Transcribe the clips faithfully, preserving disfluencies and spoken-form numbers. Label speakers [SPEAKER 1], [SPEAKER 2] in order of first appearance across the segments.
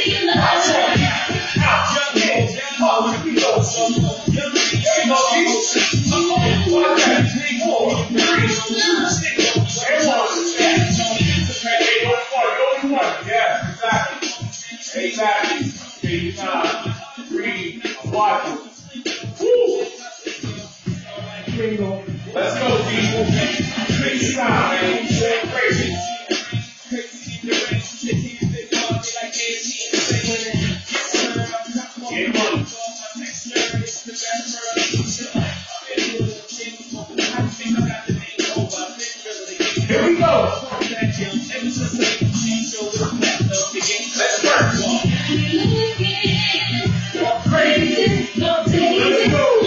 [SPEAKER 1] Exactly. Take time. Breathe. Watch it. Woo! Let's go, people. Make sound, man. Crazy. Get money. Here we go. Let's work. Crazy. Let's go.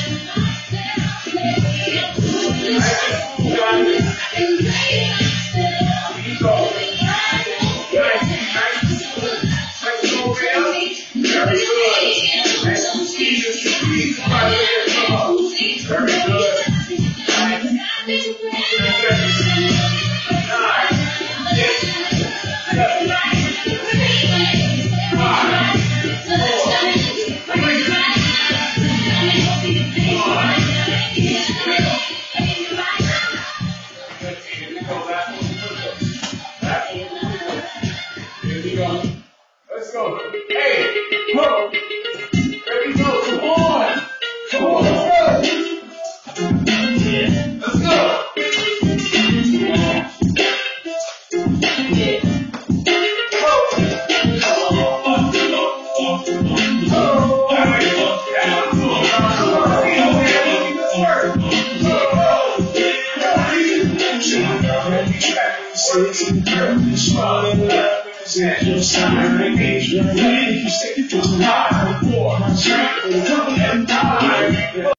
[SPEAKER 1] Very good. Let's go. Hey, whoa. There we go. Come on. Come on. Let's go. Let's go. Your sign, engagement, if you stick it to the high, for my strength, and die.